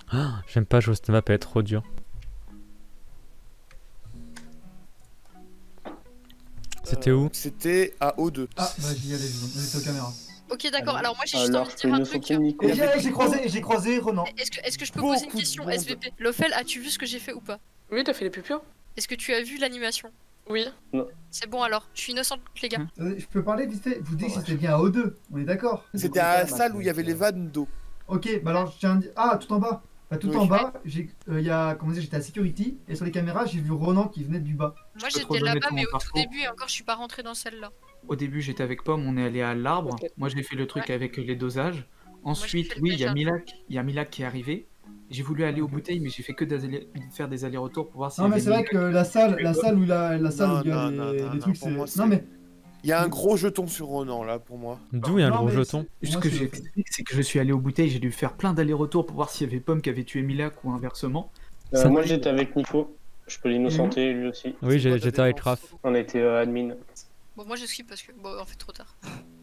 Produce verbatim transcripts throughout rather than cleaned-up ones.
Ah, j'aime pas jouer cette map, elle est trop dure. C'était où? C'était à O deux. Ah, bah j'y allais, j'étais aux caméras. Ok, d'accord. Alors moi j'ai juste Alors, envie de je peux dire un innocenter truc. Nico. Et j'ai j'ai croisé, j'ai croisé Renan. Est-ce que, est-ce que je peux Beaucoup poser une de question monde. S V P? Lofel, as-tu vu ce que j'ai fait ou pas? Oui, t'as fait les pupures? Est-ce que tu as vu l'animation? Oui. C'est bon alors, je suis innocente les gars. Euh, je peux parler vite fait? Vous dites que c'était bien à O deux, on est d'accord? C'était à la salle où il y avait les vannes d'eau. Ok, bah alors je tiens à dire. Ah, tout en bas. Bah, tout Oui. en bas, j'ai, euh, y a, comment dire, j'étais à security et sur les caméras, j'ai vu Ronan qui venait du bas. Moi peux trop j'étais donner là-bas ton mais au tout parcours. début et encore je suis pas rentrée dans celle-là. Au début, j'étais avec Pomme, on est allé à l'arbre. Ok. Moi, j'ai fait le truc Ouais. avec les dosages. Ensuite, fait le oui, il y a déjà. Milak, il y a Milak qui est arrivé. J'ai voulu aller aux bouteilles, mais j'ai fait que des- faire des allers-retours pour voir si. Non, mais c'est vrai que la salle, la salle où la, la salle Non, où il y a non, les, non, les non, trucs, pour c'est. moi, c'est- Non, mais. Il y a un gros jeton sur Ronan là pour moi. D'où il y a un Non, gros mais jeton? c'est- Ce moi, que c'est- j'explique, c'est que je suis allé aux bouteilles, j'ai dû faire plein d'allers-retours pour voir s'il y avait Pomme qui avait tué Milak ou inversement. Euh, Ça- moi j'étais avec Nico. Je peux l'innocenter lui aussi. Oui, C'est j'ai- quoi ta j'étais avec défense? Raph. On était euh, admin. Bon moi je skip parce que bon en fait trop tard.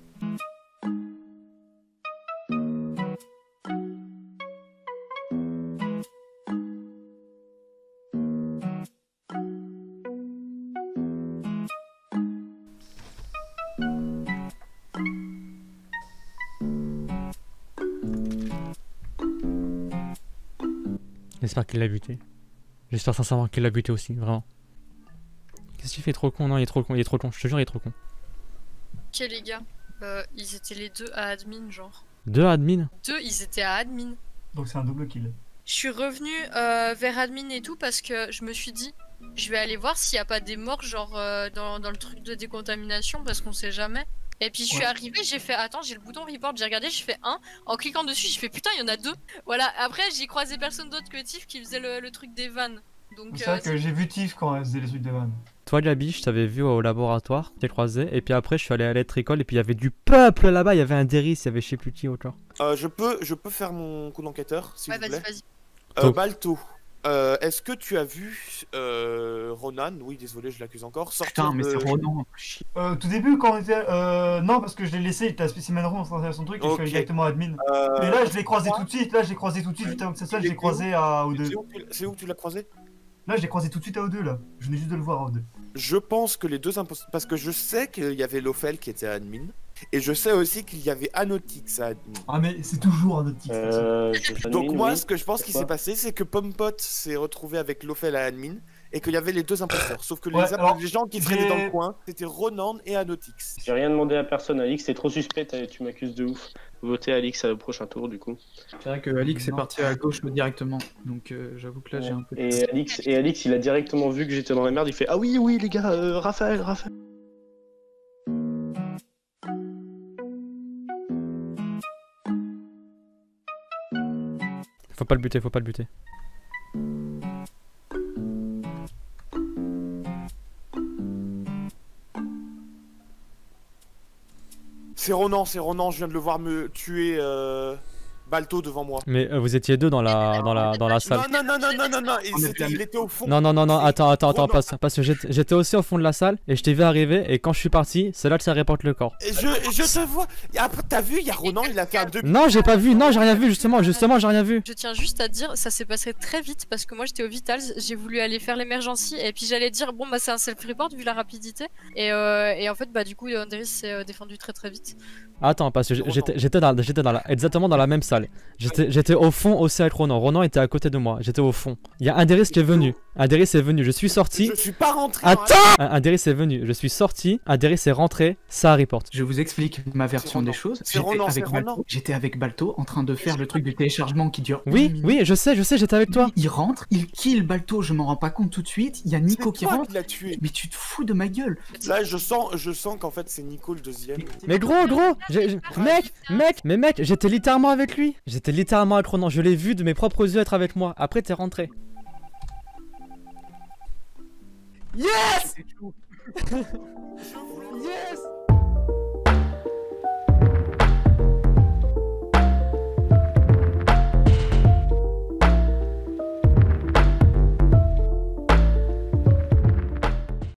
J'espère qu'il l'a buté. J'espère sincèrement qu'il l'a buté aussi, vraiment. Qu'est-ce qu'il fait? Trop con? Non, il est trop con, il est trop con, je te jure, il est trop con. Ok les gars, euh, ils étaient les deux à admin genre. Deux admin? Deux ils étaient à admin. Donc c'est un double kill. Je suis revenue euh, vers admin et tout parce que je me suis dit je vais aller voir s'il n'y a pas des morts genre euh, dans, dans le truc de décontamination parce qu'on sait jamais. Et puis je suis Ouais. arrivée, j'ai fait attends, j'ai le bouton report, j'ai regardé, j'ai fait un. En cliquant dessus, j'ai fait putain, il y en a deux. Voilà, après j'ai croisé personne d'autre que Tiff qui faisait le, le truc des vannes. Donc C'est euh, vrai que j'ai vu Tiff quand elle faisait les trucs de van. Toi, Gabi, je t'avais vu au laboratoire, t'es croisé, et puis après, je suis allé à l'électricole, et puis il y avait du peuple là-bas, il y avait un Deris, il y avait je sais plus qui encore. Euh, je peux je peux faire mon coup d'enquêteur s'il ouais, vous vas-y, plaît. vas-y. Euh, Top. Balto. Euh, Est-ce que tu as vu euh, Ronan, oui désolé je l'accuse encore, sortir Putain, mais de... c'est Ronan. Euh, tout début, quand on était. Euh, non, parce que je l'ai laissé, il était à Specimen Room en train de faire son truc et je suis allé Ok. directement à admin. Euh, Et là, je l'ai croisé tout de suite, là, je l'ai croisé tout de suite, juste avant que ça soit, je l'ai croisé à O deux. c'est où tu- c'est où tu l'as croisé? Là, je l'ai croisé tout de suite à O deux, là. Je venais juste de le voir à O deux. Je pense que les deux imposteurs... Parce que je sais qu'il y avait Lofel qui était admin, et je sais aussi qu'il y avait Anotix à admin. Ah, mais c'est toujours un autre titre. Euh, j'étais Donc admin, moi, oui. ce que je pense qui s'est Pourquoi passé, c'est que Pompot s'est retrouvé avec Lofel à admin, et qu'il y avait les deux imposteurs. Sauf que les, Ouais, ap- alors, les gens qui j'ai- traînaient dans le coin, c'était Ronan et Anotix. J'ai rien demandé à personne, Alix, t'es trop suspect, t'as- tu m'accuses de ouf. Votez Alix au prochain tour du coup. C'est vrai que Alix est Non. parti à gauche directement. Donc euh, j'avoue que là, j'ai un peu. Et Alix, et Alix, il a directement vu que j'étais dans la merde, il fait ah oui oui les gars, euh, Raphaël, Raphaël. Faut pas le buter, faut pas le buter. C'est Ronan, c'est Ronan, je viens de le voir me tuer euh, Balto devant moi. Mais euh, vous étiez deux dans la, dans la, dans la salle. Non, non, non, non, non, non, non, il, On est c'était- bien. il était au fond. Non, non, non, non, C'est attends, attends, attends, Ronan. parce, parce que j'étais j'étais aussi au fond de la salle, et je t'ai vu arriver, et quand je suis parti, c'est là que ça reporte le corps. Et je, je te vois. Et après, t'as vu, il y a Ronan, il a fait un demi. Non, j'ai pas vu, non, j'ai rien vu, justement, justement, j'ai rien vu. Je tiens juste à dire, ça s'est passé très vite parce que moi j'étais au Vitals, j'ai voulu aller faire l'emergency et puis j'allais dire bon bah c'est un self-report vu la rapidité et, euh, et en fait bah du coup Andris s'est euh, défendu très très vite. Attends, parce que j'étais j'étais dans, j'étais dans la, exactement dans la même salle. J'étais j'étais au fond aussi avec Ronan. Ronan était à côté de moi, j'étais au fond. Il y a Anderis qui est venu. Anderis est venu, je suis sorti. Je suis pas rentré. dans la- Attends Anderis est venu, je suis sorti. Anderis est rentré, ça report. Je vous explique ma version Ronan. des choses. C'est J'étais Ronan, avec, c'est Balto- Ronan. j'étais avec Balto en train de faire le truc du téléchargement qui dure. une Oui, minute. oui, je sais, je sais, j'étais avec toi. Il rentre, il kill Balto, je m'en rends pas compte tout de suite. Il y a Nico C'est qui toi rentre. qui l'as tué. Mais tu te fous de ma gueule. Là, je sens, je sens qu'en fait, c'est Nico le deuxième. Mais gros, gros, j'ai- j'ai- mec, mec, mais mec, j'étais littéralement avec lui. J'étais littéralement avec Ronan, je l'ai vu de mes propres yeux être avec moi. Après, t'es rentré. Yes! C'était chaud.